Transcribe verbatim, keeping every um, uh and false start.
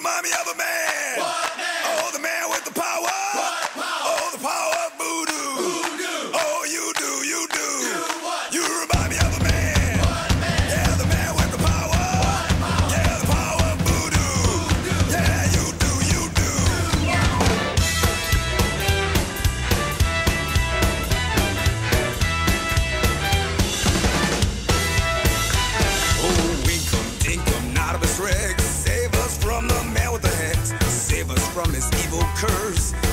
remind me of a man. What man? Oh, the man with the power. What power? Oh, the power of voodoo. Voodoo. Oh, you do, you do. Do what? You remind me of a man. What man? Yeah, the man with the power. What power? Yeah, the power of voodoo. Voodoo. Yeah, you do, you do. Do what? Oh, winkum, dinkum, Nodibus Rex. Save us from the man with the hex. Save us from his evil curse.